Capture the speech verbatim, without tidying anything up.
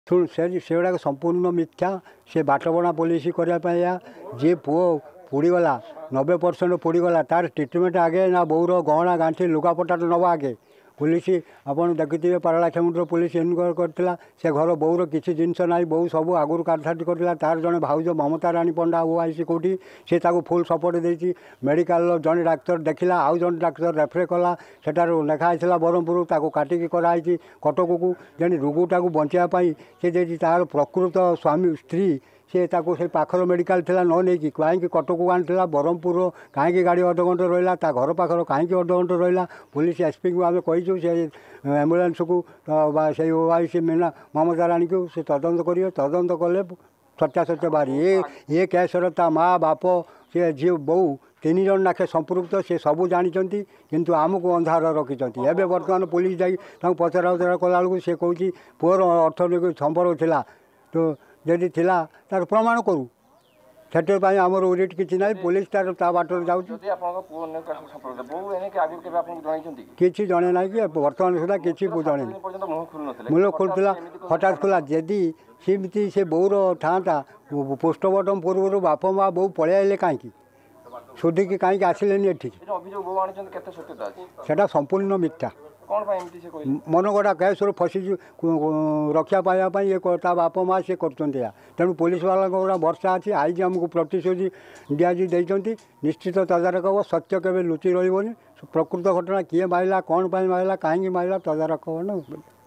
शुण से सेगुड़ा संपूर्ण मिथ्या से बाटबणा पुलिस करने जी पुओ पोड़गला नब्बे परसेंट पोड़गला तार ट्रिटमेंट आगे ना बोर गहना गांठी लुगापटा नवा आगे पुलिस आपड़ देखिए पारलाखेमुंडर पुलिस इनक्वायर करता से घर बोर किसी जिनस ना बो सब आगुरी काटछाटी करता तार जड़े भाउज ममता राणी पंडा वो आई कौटी सी फुल सपोर्ट देती मेडिकल जड़े डाक्तर देखला आउ जड़े डाक्तर रेफर कला सेठार लेखाई ब्रह्मपुर ताको काटिकी कराई कटक को जे रोगटा को बचाई से देती तार प्रकृत स्वामी स्त्री से ताको से पाखर मेडिकल थिला न नहीं कहीं कटक को आनी ब्रह्मपुर कहीं गाड़ी अध घंटे रहा ता घर पाखर कहीं अध घंटे रहा पुलिस एसपी को आम कहीचु से एम्बुलेंस को से ओआईसी मीना ममता राणी को से तदंत करेंगे तदंत कले सत्यासत्य बाहरी ये ये केसर ता माँ बाप से झी बो तीन जन नाखे संपृक्त से सबू जानते किंतु आमको अंधार रखिंट एवं बर्तमान पुलिस जाई पचरा उचरा कला बेलू सी कौन पुअर अर्थनैतिक संपर्क थिला तो जदि थिला तार प्रमाण करूँ से आमर ओरिट किसी ना पुलिस तार ता बाटर जाऊँ किसी जड़े ना कि बर्तमान सुधा किसी जड़े मूल खोलूला हठात खोला जदि सीमती से बोर था पोस्टमार्टम पूर्व बाप माँ बो पलैले कहीं शोधिकी कहीं आसिले सेटा संपूर्ण मिथ्या मन गड़ा कैस फसी रक्षा पाइबापी ये बाप माँ सी कर तेणु पुलिस वाला गोटा भरसा अच्छी आई आमको प्रतिश्रुति दिखाई निश्चित तदारक हम सत्य केवे लुचि रही प्रकृत घटना किए मारिला कौन मारिला कहीं मारिला तदारक हम ना।